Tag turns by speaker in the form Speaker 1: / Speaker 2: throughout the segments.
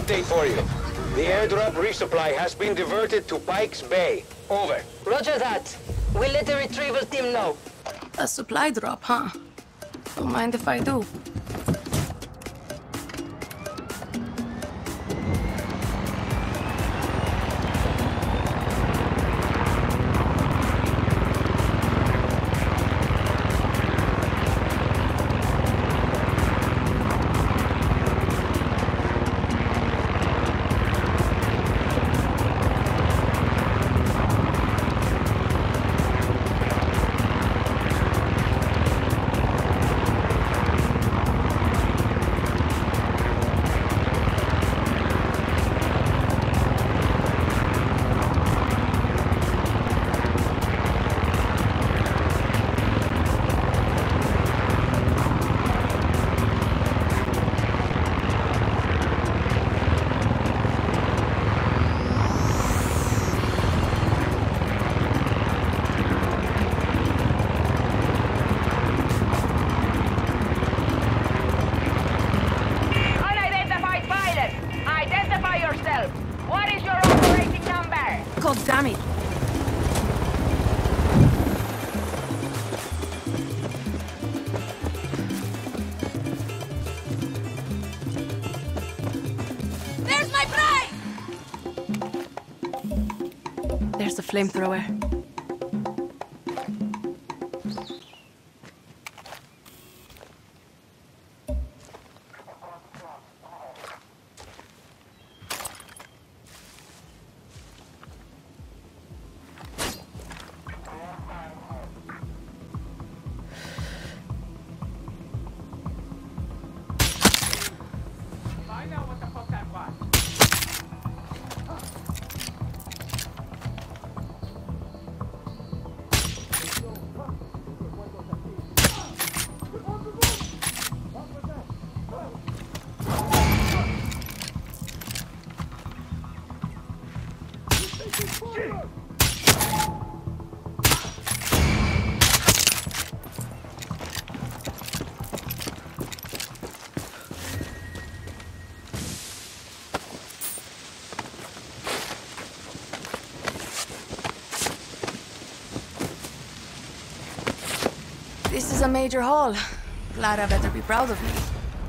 Speaker 1: update for you. The airdrop resupply has been diverted to Pikes Bay. Over.
Speaker 2: Roger that. We'll let the retrieval team know.
Speaker 3: A supply drop, huh? Don't mind if I do. Damn it.
Speaker 4: There's my prize!
Speaker 3: There's the flamethrower. This is a major haul. Lara better be proud of me.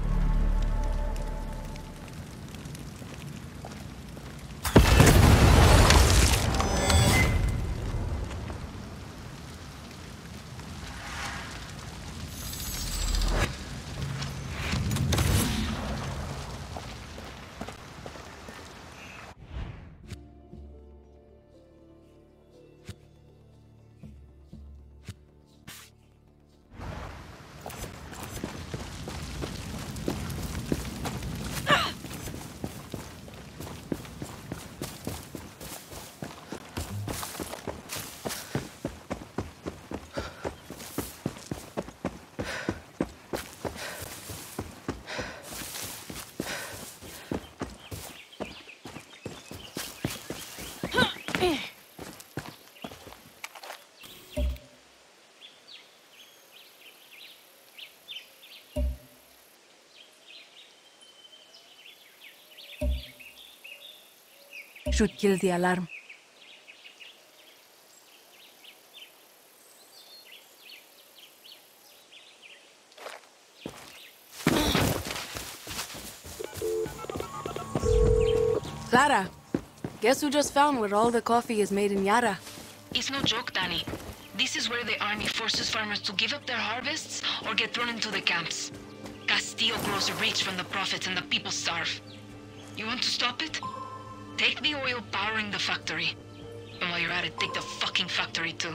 Speaker 3: Should kill the alarm. Clara, guess who just found where all the coffee is made in Yara?
Speaker 5: It's no joke, Dani. This is where the army forces farmers to give up their harvests or get thrown into the camps. Castillo grows rich from the profits and the people starve. You want to stop it? Take the oil powering the factory. And while you're at it, take the fucking factory too.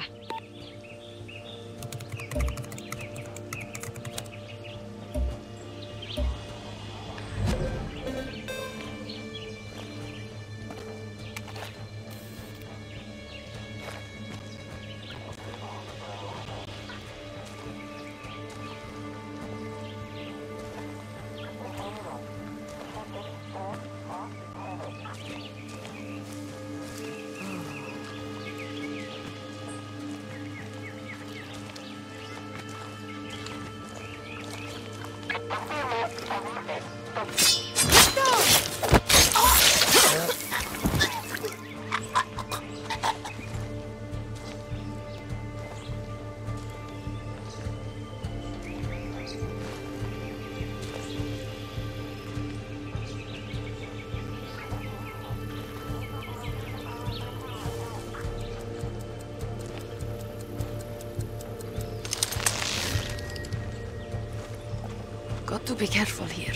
Speaker 3: to be careful here.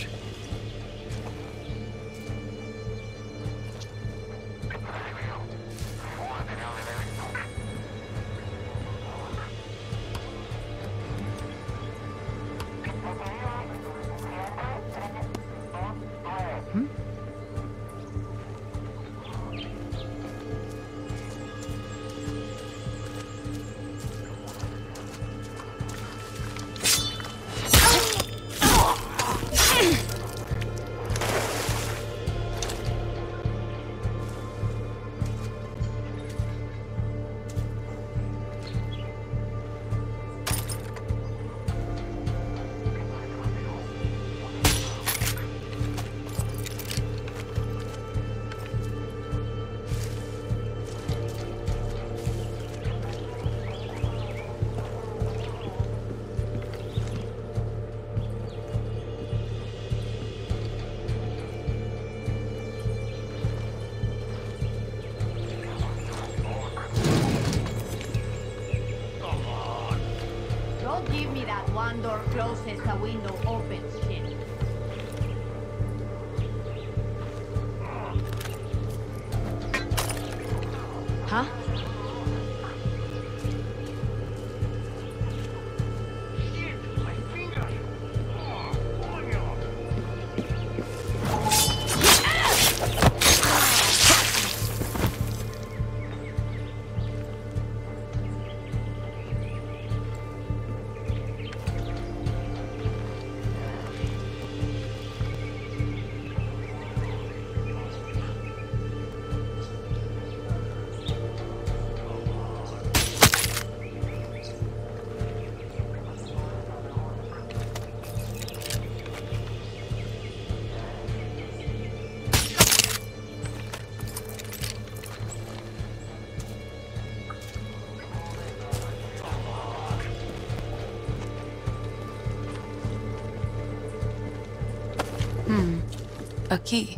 Speaker 4: One door closes, a window opens. Shit.
Speaker 3: Huh? A key.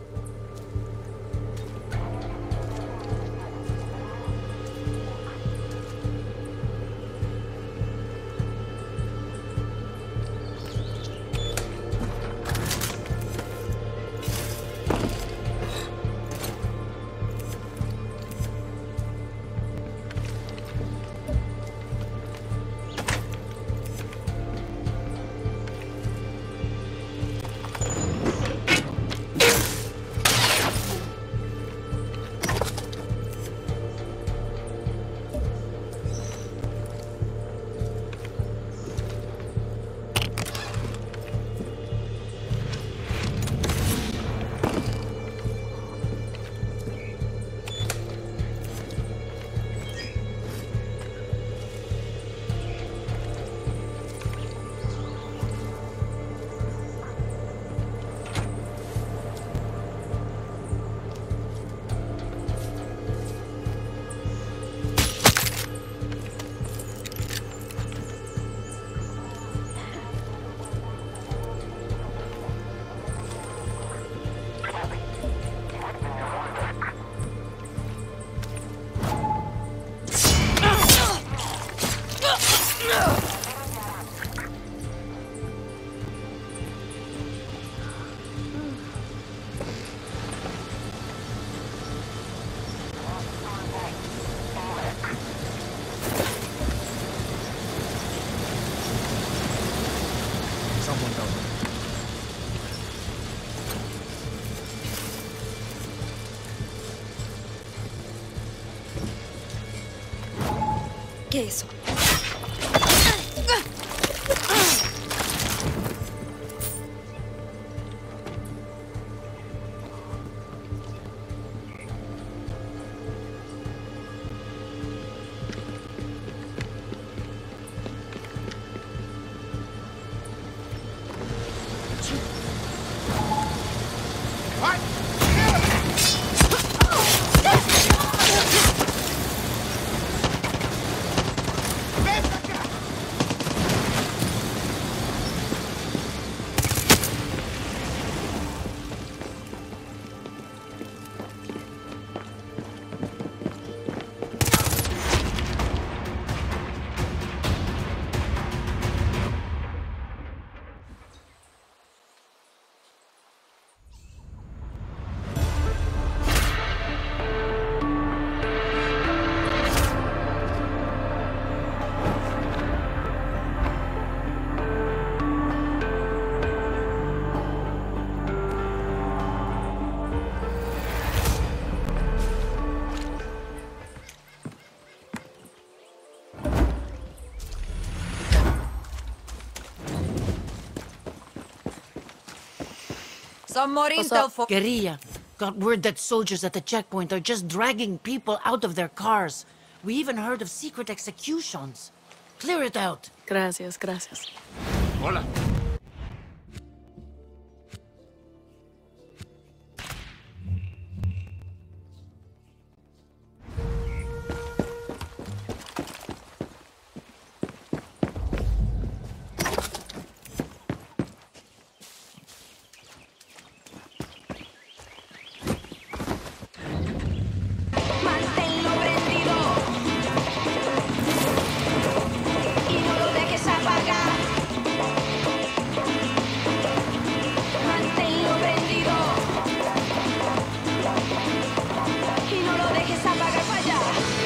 Speaker 3: ¿Qué es eso?
Speaker 6: Some more intel for
Speaker 7: Guerrilla. Got word that soldiers at the checkpoint are just dragging people out of their cars. We even heard of secret executions. Clear it out.
Speaker 3: Gracias, gracias.
Speaker 1: Hola.
Speaker 2: Manténlo prendido y no lo dejes apagar. Manténlo prendido y no lo dejes apagar para allá.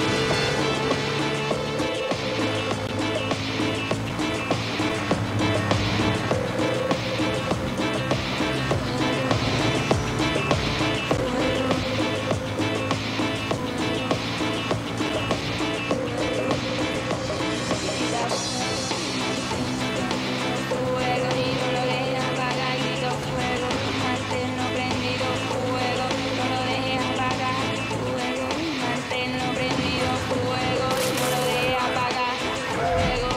Speaker 2: Fuego y no lo dejes apagar, grito fuego, manténlo prendido, fuego, no lo dejes apagar, fuego, manténlo prendido, fuego, no lo dejes apagar, fuego,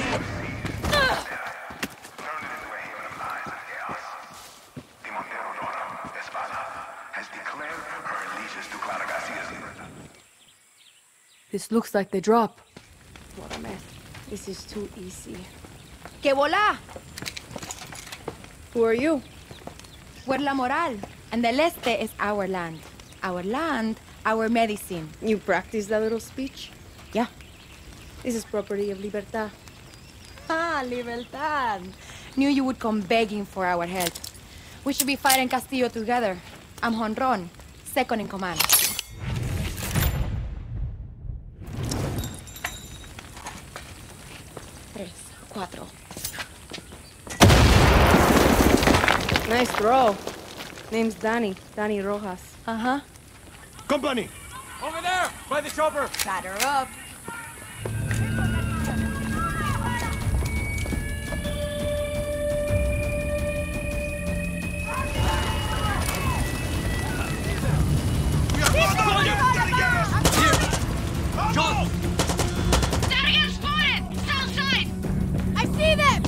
Speaker 3: This looks like they drop. What a mess. This is too easy.
Speaker 8: ¡Que volá!
Speaker 3: Who are you?
Speaker 8: We're La Moral, and the Este is our land. Our land, our medicine.
Speaker 3: You practice that little speech?
Speaker 8: Yeah.
Speaker 3: This is property of Libertad.
Speaker 8: Ah, Libertad. Knew you would come begging for our help. We should be fighting Castillo together. I'm Honron, second in command. Tres, cuatro.
Speaker 3: Nice throw. Name's Dani Rojas.
Speaker 8: Uh-huh.
Speaker 1: Company! Over there! By the chopper!
Speaker 8: Batter up.
Speaker 5: Target spotted! South side!
Speaker 8: I see them!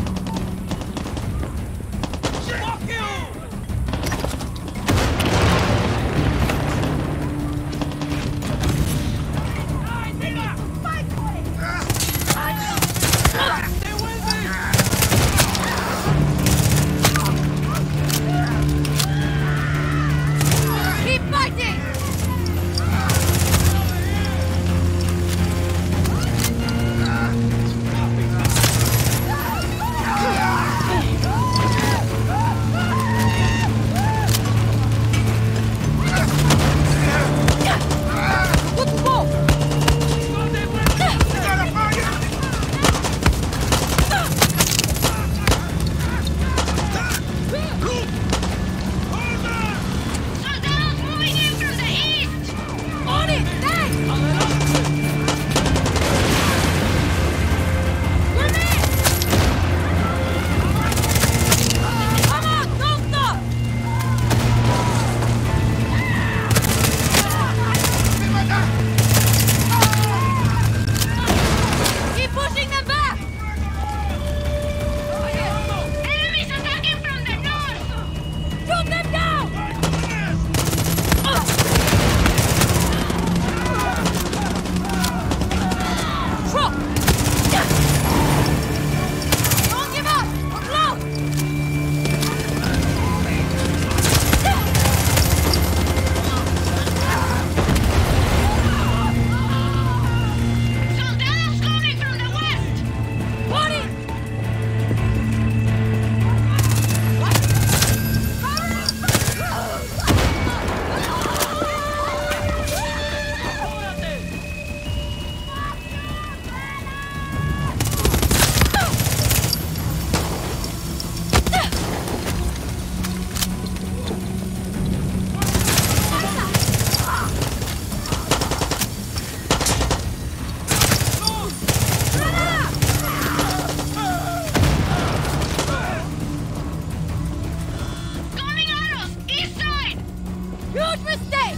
Speaker 8: Huge mistake!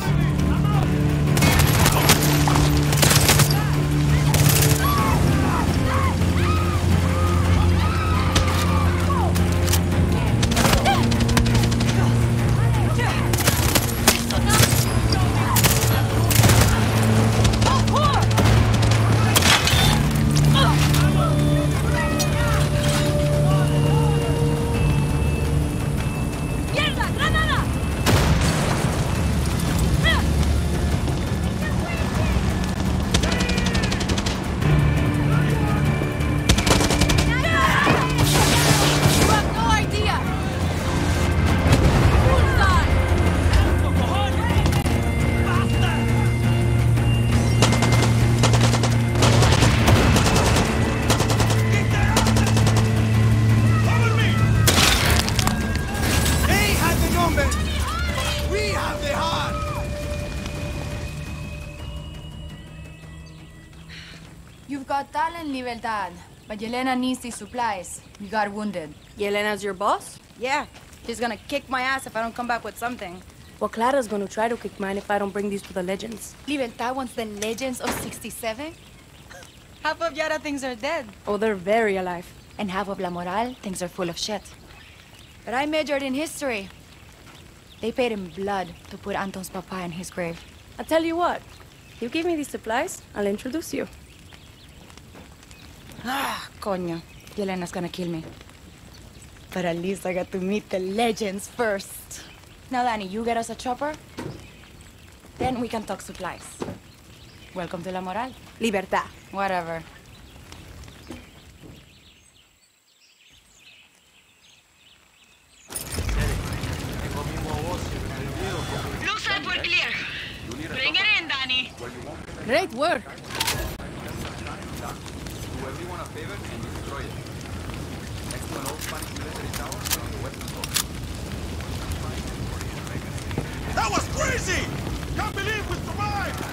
Speaker 6: You've got talent, Libertad, but Yelena needs these supplies. You got wounded.
Speaker 8: Yelena's your boss?
Speaker 6: Yeah, she's gonna kick my ass if I don't come back with something.
Speaker 8: Well, Clara's gonna try to kick mine if I don't bring these to the legends.
Speaker 6: Libertad wants the legends of 67? Half of Yara thinks are dead.
Speaker 8: Oh, they're very alive.
Speaker 6: And half of La Moral thinks they're full of shit. But I majored in history. They paid in blood to put Anton's papa in his grave.
Speaker 8: I'll tell you what. You give me these supplies, I'll introduce you.
Speaker 6: Ah, coño. Yelena's gonna kill me. But at least I got to meet the legends first. Now, Dani, you get us a chopper. Then we can talk supplies. Welcome to La Moral.
Speaker 8: Libertad.
Speaker 6: Whatever.
Speaker 5: Looks like we're clear. Bring it in, Dani.
Speaker 7: Great work.
Speaker 9: That was crazy! Can't believe we survived!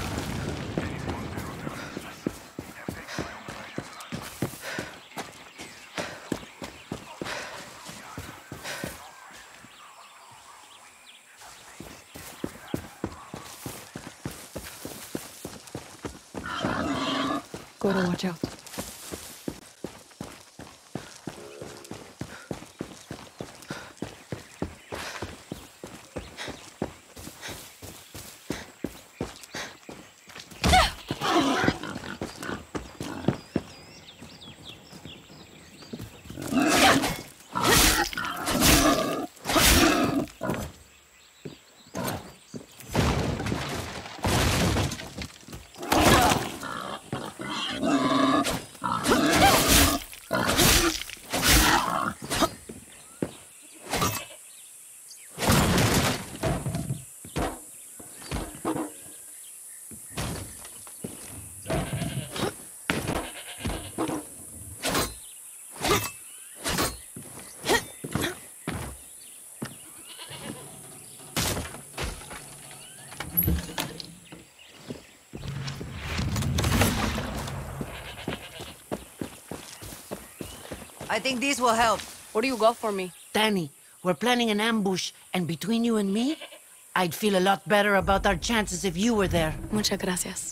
Speaker 6: Gotta watch out.
Speaker 10: I think these will help.
Speaker 8: What do you got for me?
Speaker 7: Dani, we're planning an ambush, and between you and me, I'd feel a lot better about our chances if you were there.
Speaker 8: Muchas gracias.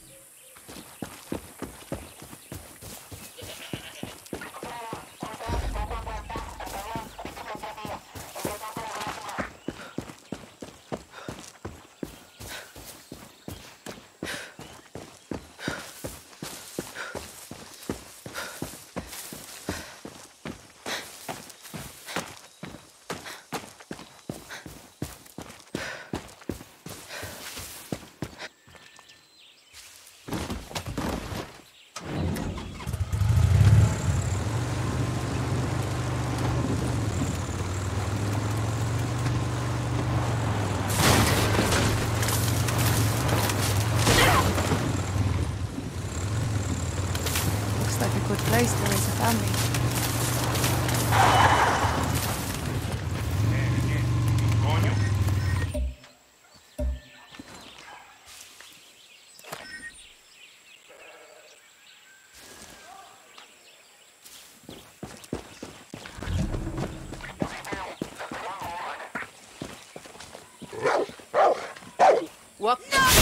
Speaker 3: What?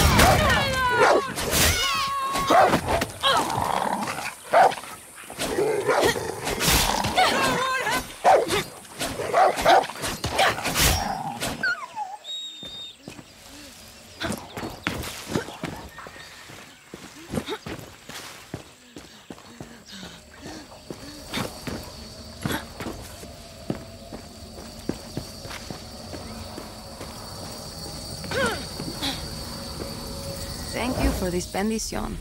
Speaker 3: Thank you for this bendición.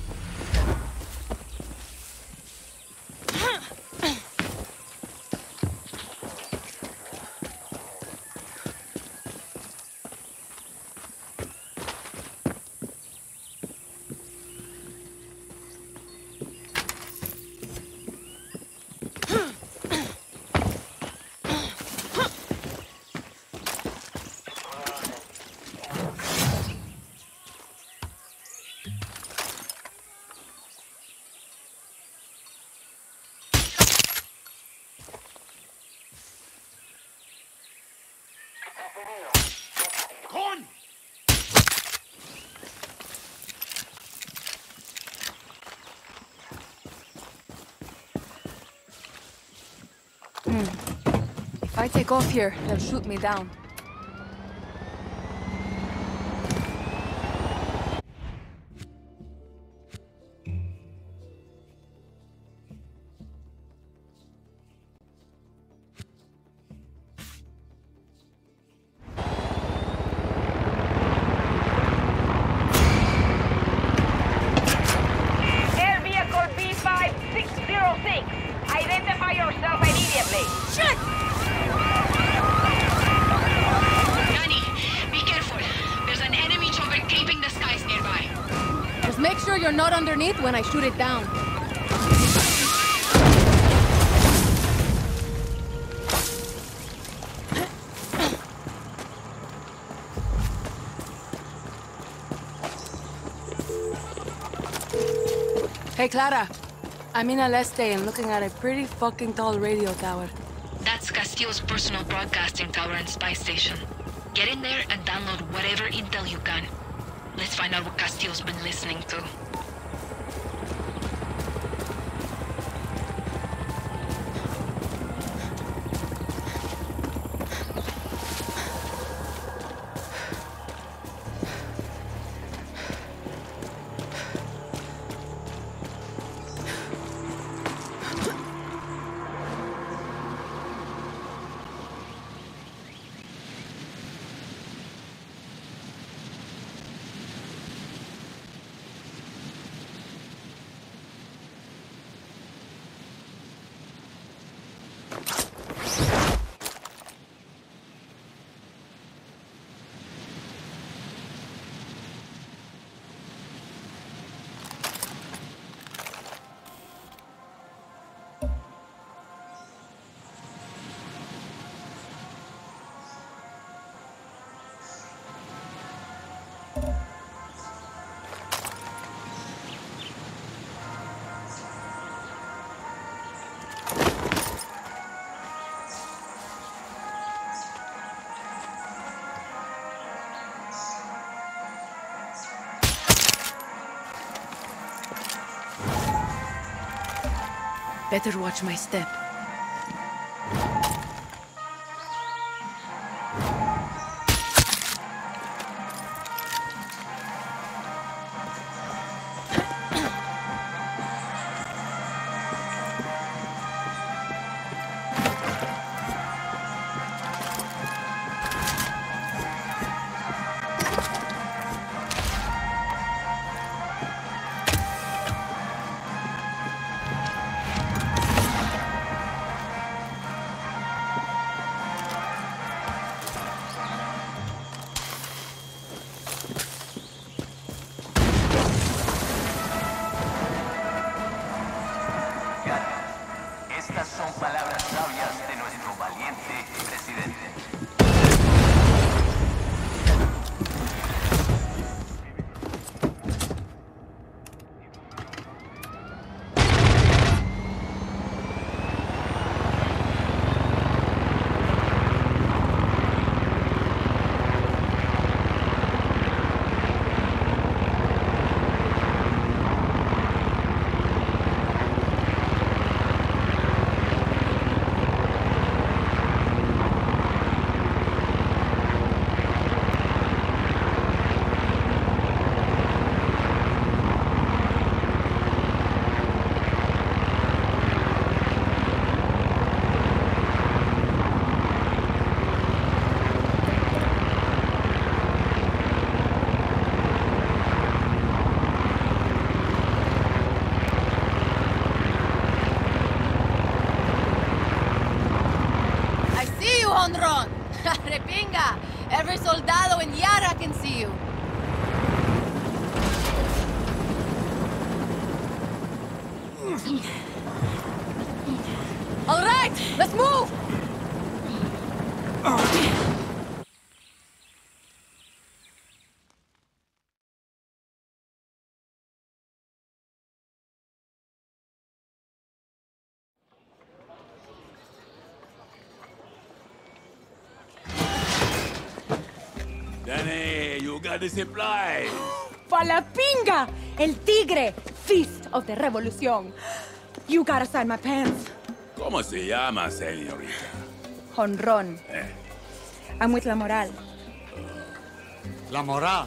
Speaker 3: If I take off here, they'll shoot me down.
Speaker 11: Air vehicle B5606. Identify yourself immediately. Shit!
Speaker 5: Dani, be careful. There's an enemy chopper creeping the skies nearby.
Speaker 8: Just make sure you're not underneath when I shoot it down.
Speaker 3: Hey, Clara. I'm in El Este and looking at a pretty fucking tall radio tower.
Speaker 5: That's Castillo's personal broadcasting tower and spy station. Get in there and download whatever intel you can. Let's find out what Castillo's been listening to.
Speaker 3: Better watch my step. Every soldado in Yara can see you. All right, let's move!
Speaker 9: Danny, you got the supplies.
Speaker 8: ¡Pa la pinga! El tigre! Feast of the Revolución. You gotta sign my pants.
Speaker 9: ¿Cómo se llama, señorita?
Speaker 8: Honrón. I'm with La Moral.
Speaker 12: La Moral.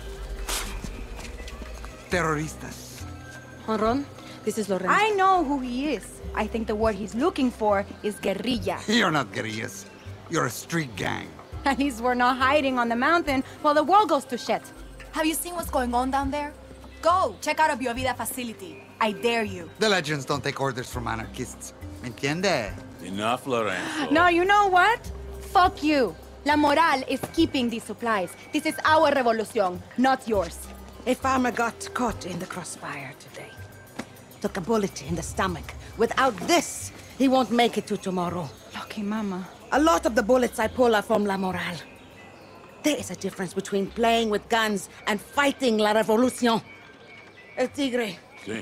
Speaker 12: Terroristas.
Speaker 3: Honron, this is Lorenzo.
Speaker 8: I know who he is. I think the word he's looking for is guerrilla.
Speaker 12: You're not guerrillas. You're a street gang.
Speaker 8: At least we're not hiding on the mountain while the world goes to shit.
Speaker 6: Have you seen what's going on down there? Go, check out a Biovida facility. I dare you.
Speaker 12: The legends don't take orders from anarchists. ¿Entiende?
Speaker 9: Enough, Lorenzo.
Speaker 8: No, you know what? Fuck you. La Moral is keeping these supplies. This is our revolution, not yours.
Speaker 7: A farmer got caught in the crossfire today. Took a bullet in the stomach. Without this, he won't make it to tomorrow.
Speaker 8: Lucky mama.
Speaker 7: A lot of the bullets I pull are from La Moral. There is a difference between playing with guns and fighting la revolución. El tigre.
Speaker 9: Sí.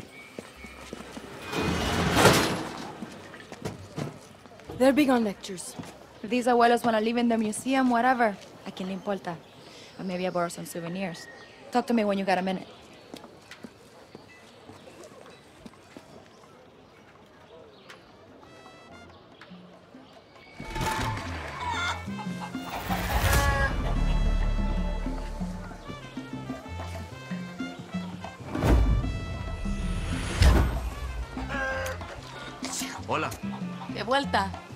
Speaker 3: They're big on lectures.
Speaker 8: If these abuelos want to live in the museum, whatever. ¿A quién le importa? Or maybe I borrow some souvenirs. Talk to me when you got a minute.
Speaker 9: Hola.
Speaker 3: De vuelta.